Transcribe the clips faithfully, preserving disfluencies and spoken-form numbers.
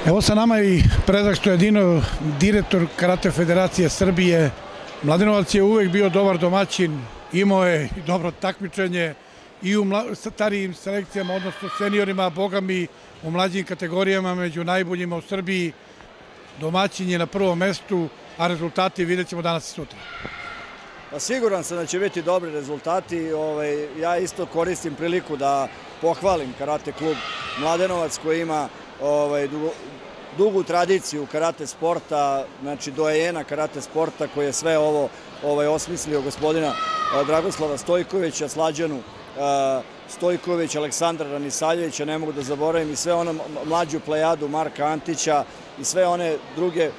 Evo sa nama i Predrag Stojadinov, direktor Karate Federacije Srbije. Mladenovac je uvek bio dobar domaćin, imao je i dobro takmičenje i u starijim selekcijama, odnosno seniorima, a boga mi u mlađim kategorijama među najboljima u Srbiji. Domaćin je na prvom mestu, a rezultati vidjet ćemo danas i sutra. Siguran sam da će biti dobri rezultati. Ja isto koristim priliku da pohvalim Karate klub Mladenovac koji ima dugu tradiciju karate sporta, znači doajena karate sporta koji je sve ovo osmislio gospodina Dragoslava Stojkovića, Slađanu Stojković, Aleksandra Ranisaljevića, ne mogu da zaboravim i sve ono mlađu plejadu Marka Antića i sve one druge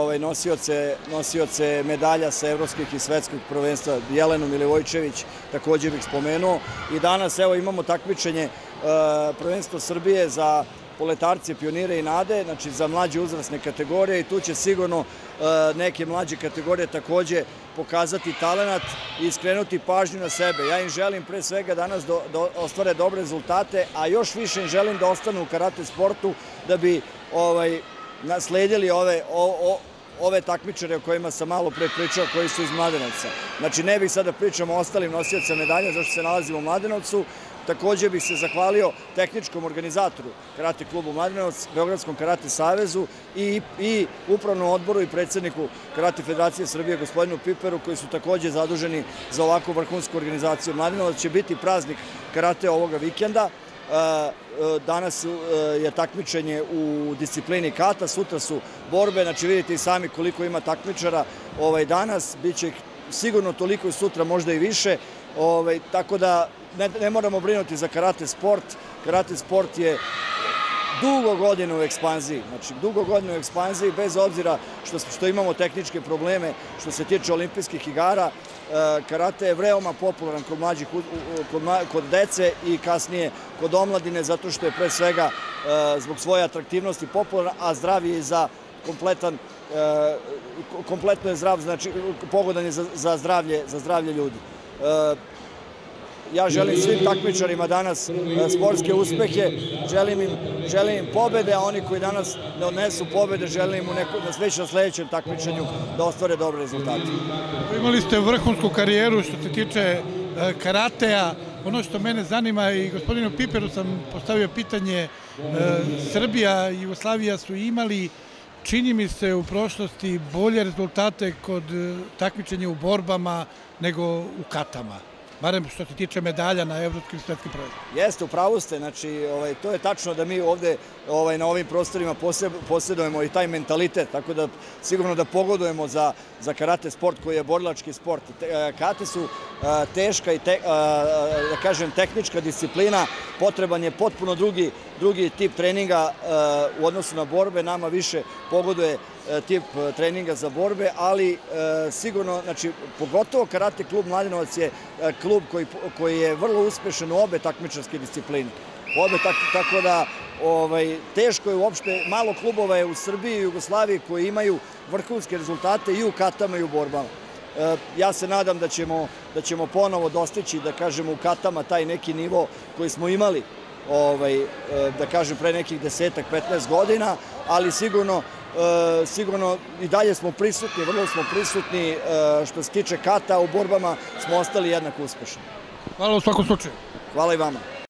nosioce medalja sa evropskih i svetskih prvenstva, Jelenu Milivojčević također bih spomenuo. I danas evo imamo takmičenje prvenstvo Srbije za poletarce, pionire i nade, znači za mlađe uzrasne kategorije i tu će sigurno neke mlađe kategorije također pokazati talenat i skrenuti pažnju na sebe. Ja im želim pre svega danas da ostvare dobre rezultate, a još više im želim da ostanu u karate sportu da bi nasledili ove takmičare o kojima sam malo pre pričao, koji su iz Mladenovca. Znači ne bih sada pričamo o ostalim nosiocima medalja zašto se nalazimo u Mladenovcu. Također bih se zahvalio tehničkom organizatoru Karate klubu Mladenovac, Beogradskom karate savezu i upravnom odboru i predsjedniku Karate Federacije Srbije gospodinu Piperu koji su također zaduženi za ovakvu vrhunsku organizaciju. Mladenovac će biti praznik karate ovoga vikenda. Danas je takmičenje u disciplini kata, sutra su borbe, znači vidite i sami koliko ima takmičara danas, bit će sigurno toliko i sutra, možda i više, tako da ne moramo brinuti za karate sport. Karate sport je dugo godina u ekspanziji, znači dugo godina u ekspanziji, bez obzira što imamo tehničke probleme što se tiče olimpijskih igara. Karate je veoma popularan kod mlađih, kod dece i kasnije kod omladine, zato što je pre svega zbog svoje atraktivnosti popularan, a zdrav je za kompletan, kompletno je zdrav, znači pogodan je za zdravlje ljudi. Ja želim svim takmičarima danas sportske uspehe, želim im pobede, a oni koji danas ne odnesu pobede, želim im već na sledećem takmičenju da ostvare dobre rezultate. Imali ste vrhunsku karijeru što se tiče karatea. Ono što mene zanima i gospodinu Piperu sam postavio pitanje, Srbija i Jugoslavija su imali, čini mi se u prošlosti, bolje rezultate kod takmičenja u borbama nego u katama. Barem što se tiče medalja na evropskim i svetskim prvenstvima. Jeste, u pravu ste, znači to je tačno da mi ovde na ovim prostorima posjedujemo i taj mentalitet, tako da sigurno da pogodujemo za karate sport koji je borilački sport. Karate su teška i da kažem tehnička disciplina, potreban je potpuno drugi tip treninga u odnosu na borbe, nama više pogoduje tip treninga za borbe, ali sigurno, znači pogotovo Karate klub Mladenovac je klub koji je vrlo uspešan u obe takmičarske discipline. Tako da teško je uopšte, malo klubova je u Srbiji i Jugoslaviji koji imaju vrhunske rezultate i u katama i u borbama. Ja se nadam da ćemo ponovo dostići, da kažemo, u katama taj neki nivo koji smo imali, da kažem, pre nekih desetak, petnaest godina, ali sigurno sigurno i dalje smo prisutni, vrlo smo prisutni što se tiče kata, u borbama smo ostali jednako uspešni. Hvala u svakom slučaju. Hvala i vama.